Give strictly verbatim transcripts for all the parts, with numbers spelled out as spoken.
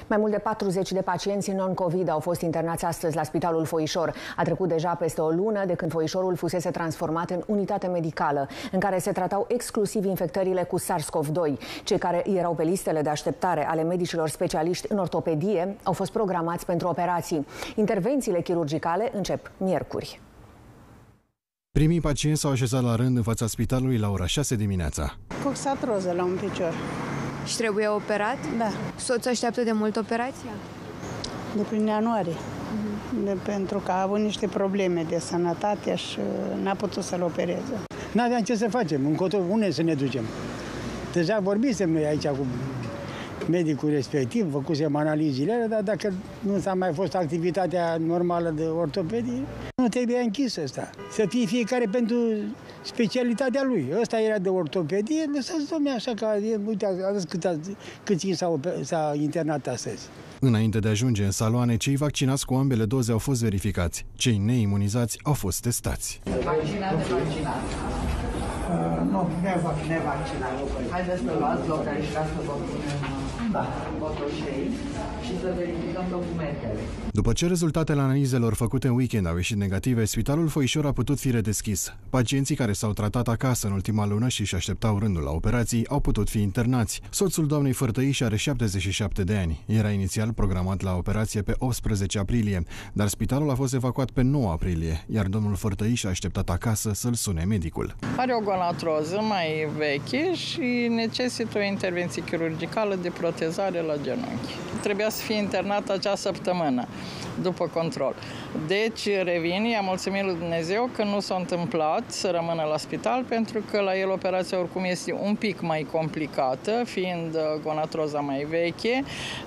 Mai mult de patruzeci de pacienți non-COVID au fost internați astăzi la Spitalul Foișor. A trecut deja peste o lună de când Foișorul fusese transformat în unitate medicală, în care se tratau exclusiv infectările cu SARS-CoV doi. Cei care erau pe listele de așteptare ale medicilor specialiști în ortopedie au fost programați pentru operații. Intervențiile chirurgicale încep miercuri. Primii pacienți s-au așezat la rând în fața spitalului la ora șase dimineața. Coxatroză la un picior. Și trebuie operat? Da. Soțul așteaptă de mult operația? De prin ianuarie. Uh-huh. de, pentru că a avut niște probleme de sănătate și n-a putut să-l opereze. N-aveam ce să facem, încotro, unde să ne ducem. Deja vorbisem noi aici cu medicul respectiv, făcusem analizile, dar dacă nu s-a mai fost activitatea normală de ortopedie, nu trebuie închis ăsta. Să fie fiecare pentru specialitatea lui. Ăsta era de ortopedie, lăsați domnule așa că, uite, aveți cât, câți s-a internat astăzi. Înainte de a ajunge în saloane, cei vaccinați cu ambele doze au fost verificați. Cei neimunizați au fost testați. Vaccinat, nevaccinat? Uh, nu, nevaccinat. Haideți să luați loc aici ca să vă punem da. botoșei și să verificăm documentele. După ce rezultatele analizelor făcute în weekend au ieșit negative, Spitalul Foișor a putut fi redeschis. Pacienții care s-au tratat acasă în ultima lună și își așteptau rândul la operații au putut fi internați. Soțul doamnei Fărtăiș are șaptezeci și șapte de ani. Era inițial programat la operație pe optsprezece aprilie, dar spitalul a fost evacuat pe nouă aprilie, iar domnul Fărtăiș a așteptat acasă să-l sune medicul. Are o gonatroză mai veche și necesită o intervenție chirurgicală de protezare la genunchi. Trebuia să fie internat acea săptămână, după control. Deci, revin, i-am mulțumit lui Dumnezeu că nu s-a întâmplat să rămână la spital, pentru că la el operația oricum este un pic mai complicată, fiind gonatroza mai veche.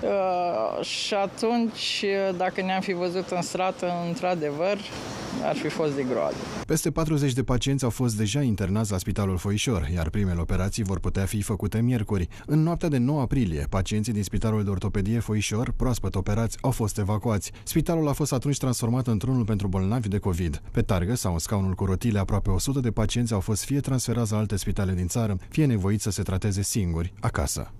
Și atunci, dacă ne-am fi văzut în stradă, într-adevăr, ar fi fost de groază. Peste patruzeci de pacienți au fost deja internați la Spitalul Foișor, iar primele operații vor putea fi făcute miercuri. În noaptea de nouă aprilie, pacienții din Spitalul de Ortopedie Foișor, proaspăt operați, au fost evacuați. Spitalul a fost atunci transformat într-unul pentru bolnavi de COVID. Pe targă sau în scaunul cu rotile, aproape o sută de pacienți au fost fie transferați la alte spitale din țară, fie nevoiți să se trateze singuri, acasă.